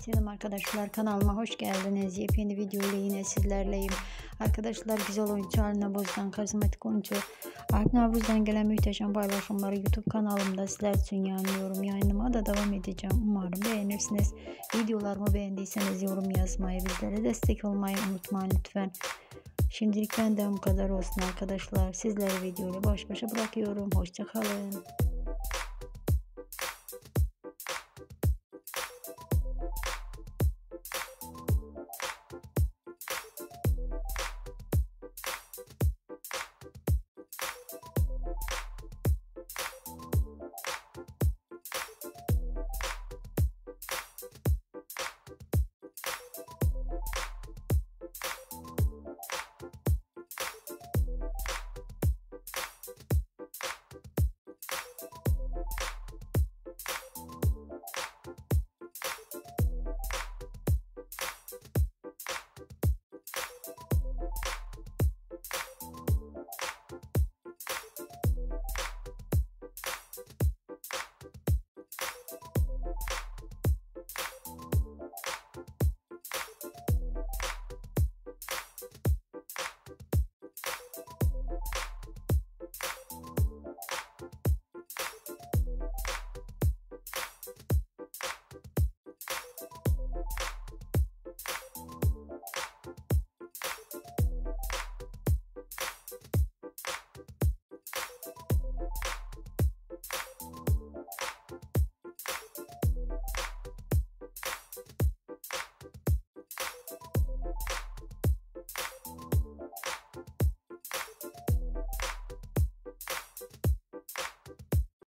Selam arkadaşlar, kanalıma hoş geldiniz. Yepyeni video ile yine sizlerleyim. Arkadaşlar, güzel oyuncu Alina, Bozdan, karizmatik oyuncu Navruz'dan gelen muhteşem paylaşımları YouTube kanalımda sizler için yayınlıyorum. Yayınıma da devam edeceğim. Umarım beğenirsiniz. Videolarımı beğendiyseniz yorum yazmayı, bizlere destek olmayı unutmayın lütfen. Şimdilik benden bu kadar olsun arkadaşlar. Sizleri videoyla baş başa bırakıyorum. Hoşça kalın.